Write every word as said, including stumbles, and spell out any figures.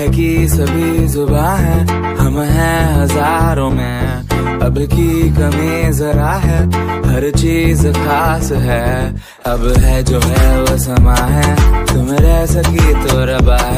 है कि सभी जुबां है, हम हैं हजारों में, अब की कमी जरा है, हर चीज खास है। अब है जो है वो समा है, तुम रह सकी तो रबा